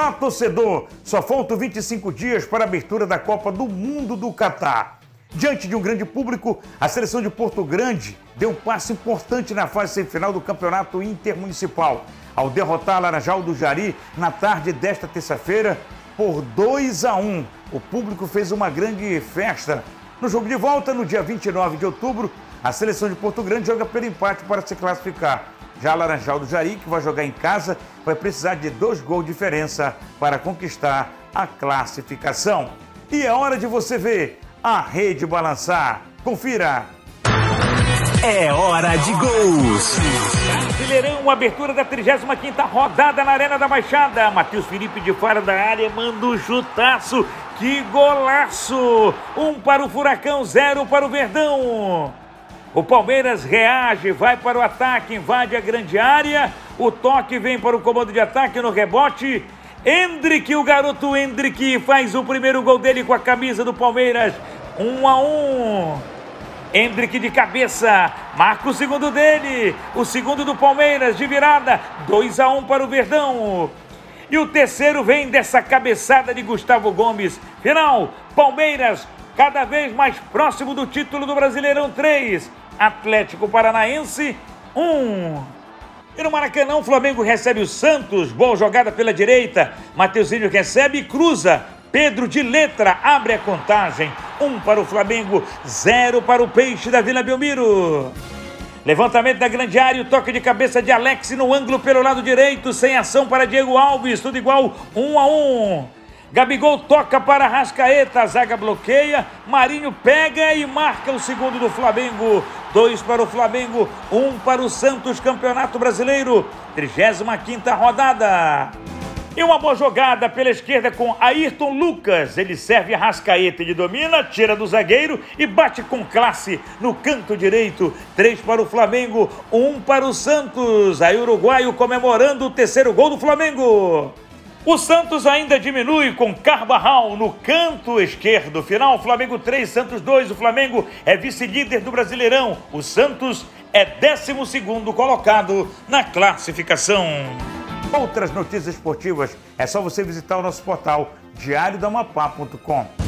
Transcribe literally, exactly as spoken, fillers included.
Olá, torcedor! Só faltam vinte e cinco dias para a abertura da Copa do Mundo do Catar. Diante de um grande público, a seleção de Porto Grande deu um passo importante na fase semifinal do Campeonato Intermunicipal, ao derrotar a Laranjal do Jari na tarde desta terça-feira por dois a um. O público fez uma grande festa. No jogo de volta, no dia vinte e nove de outubro, a seleção de Porto Grande joga pelo empate para se classificar. Já a Laranjal do Jari, que vai jogar em casa, vai precisar de dois gols de diferença para conquistar a classificação. E é hora de você ver a rede balançar. Confira! É hora de gols! Brasileirão, abertura da trigésima quinta rodada na Arena da Baixada. Matheus Felipe de fora da área manda um chutaço. Que golaço! Um para o Furacão, zero para o Verdão. O Palmeiras reage, vai para o ataque, invade a grande área. O toque vem para o comando de ataque no rebote. Endrick, o garoto Endrick, faz o primeiro gol dele com a camisa do Palmeiras. Um a um. Endrick de cabeça, marca o segundo dele. O segundo do Palmeiras de virada. dois a um para o Verdão. E o terceiro vem dessa cabeçada de Gustavo Gomes. Final, Palmeiras cada vez mais próximo do título do Brasileirão três. Atlético Paranaense um. E no Maracanã, o Flamengo recebe o Santos. Boa jogada pela direita. Mateuzinho recebe e cruza. Pedro de letra abre a contagem. Um para o Flamengo, zero para o Peixe da Vila Belmiro. Levantamento da grande área, o toque de cabeça de Alex no ângulo pelo lado direito. Sem ação para Diego Alves, tudo igual, um a um. Gabigol toca para Arrascaeta, a zaga bloqueia, Marinho pega e marca o segundo do Flamengo. Dois para o Flamengo, um para o Santos, Campeonato Brasileiro, trigésima quinta rodada. E uma boa jogada pela esquerda com Ayrton Lucas. Ele serve Arrascaeta, ele domina, tira do zagueiro e bate com classe no canto direito. Três para o Flamengo, um para o Santos. Aí o uruguaio comemorando o terceiro gol do Flamengo. O Santos ainda diminui com Carvajal no canto esquerdo. Final, Flamengo três, Santos dois. O Flamengo é vice-líder do Brasileirão. O Santos é décimo segundo colocado na classificação. Outras notícias esportivas é só você visitar o nosso portal diário da amapá ponto com.